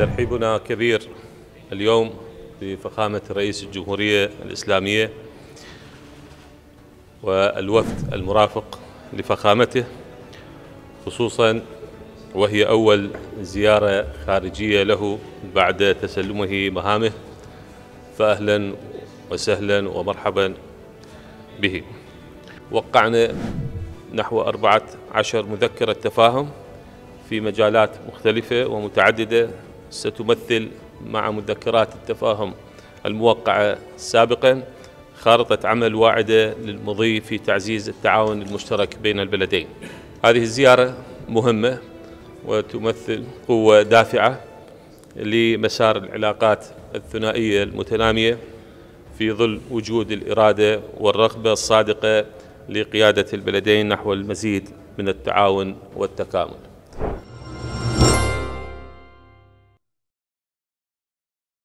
ترحيبنا كبير اليوم بفخامة رئيس الجمهورية الإسلامية والوفد المرافق لفخامته، خصوصا وهي أول زيارة خارجية له بعد تسلمه مهامه، فأهلا وسهلا ومرحبا به. وقعنا نحو 14 مذكرة تفاهم في مجالات مختلفة ومتعددة ستمثل مع مذكرات التفاهم الموقعة سابقا خارطة عمل واعدة للمضي في تعزيز التعاون المشترك بين البلدين. هذه الزيارة مهمة وتمثل قوة دافعة لمسار العلاقات الثنائية المتنامية في ظل وجود الإرادة والرغبة الصادقة لقيادة البلدين نحو المزيد من التعاون والتكامل.